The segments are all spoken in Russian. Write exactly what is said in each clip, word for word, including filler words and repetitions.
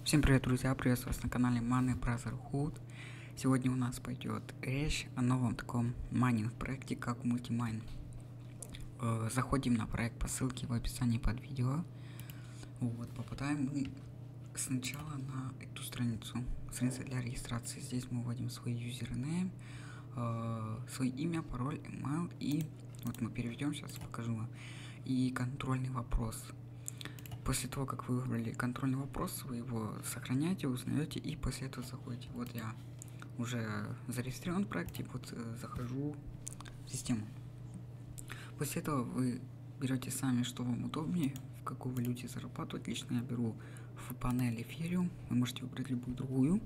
Всем привет, друзья! Приветствую вас на канале Money Brotherhood. Сегодня у нас пойдет речь о новом таком майнинг проекте, как Multimine. Э, заходим на проект по ссылке в описании под видео. Вот, попадаем мы сначала на эту страницу. Страница для регистрации. Здесь мы вводим свой юзернейм, э, свое имя, пароль, email, и вот мы переведем, сейчас покажу вам. И контрольный вопрос. После того, как вы выбрали контрольный вопрос, вы его сохраняете, узнаете, и после этого заходите. Вот я уже зарегистрирован в проекте, вот э, захожу в систему. После этого вы берете сами, что вам удобнее, в какой валюте зарабатывать. Лично я беру в панели Ethereum, вы можете выбрать любую другую.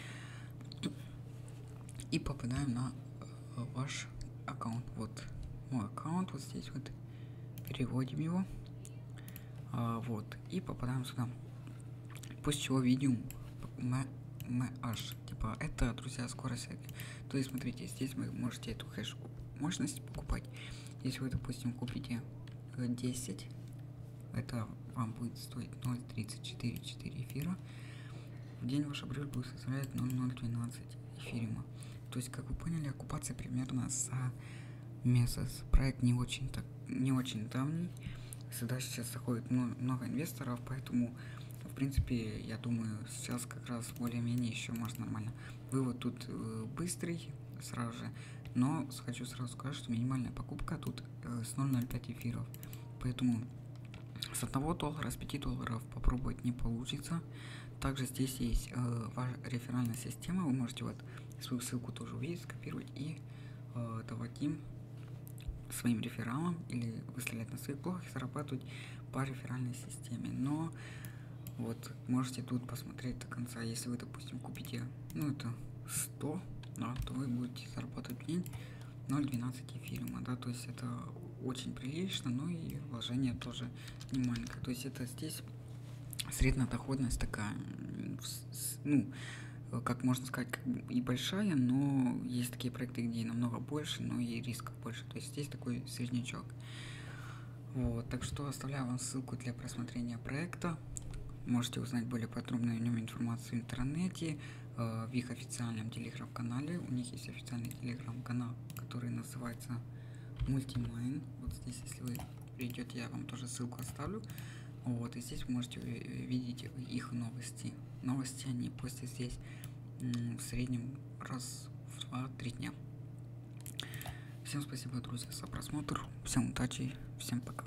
И попадаем на э, ваш аккаунт. Вот мой аккаунт, вот здесь вот переводим его. А, вот, и попадаем сюда. После чего видим мh, типа это, друзья, скорость. То есть, смотрите, здесь вы можете эту хэш мощность покупать. Если вы, допустим, купите десять, это вам будет стоить ноль целых тридцать четыре четыре эфира. В день ваша прибыль будет составлять ноль целых двенадцать эфириума. То есть, как вы поняли, оккупация примерно за месяц. Проект не очень так, не очень давний. Сюда сейчас заходит много инвесторов, поэтому, в принципе, я думаю, сейчас как раз более-менее еще можно нормально. Вывод тут э, быстрый, сразу же, но хочу сразу сказать, что минимальная покупка тут э, с ноль целых ноль пять эфиров, поэтому с одного доллара, с пяти долларов попробовать не получится. Также здесь есть э, ваша реферальная система, вы можете вот свою ссылку тоже увидеть, скопировать и э, давать им своим рефералам или выставлять на своих блогах и зарабатывать по реферальной системе. Но вот можете тут посмотреть до конца. Если вы, допустим, купите, ну это сто, да, то вы будете зарабатывать в день ноль целых двенадцать эфириума, да, то есть это очень прилично, но и вложение тоже не маленькое. То есть это здесь средняя доходность такая, ну, как можно сказать, как бы и большая, но есть такие проекты, где намного больше, но и рисков больше. То есть здесь такой среднячок. Вот, так что оставляю вам ссылку для просмотрения проекта. Можете узнать более подробную о нем информацию в интернете, э, в их официальном телеграм-канале. У них есть официальный телеграм-канал, который называется Multimine. Вот здесь, если вы придете, я вам тоже ссылку оставлю. Вот, и здесь вы можете видеть их новости. Новости они постят здесь в среднем раз в два-три дня. Всем спасибо, друзья, за просмотр. Всем удачи, всем пока.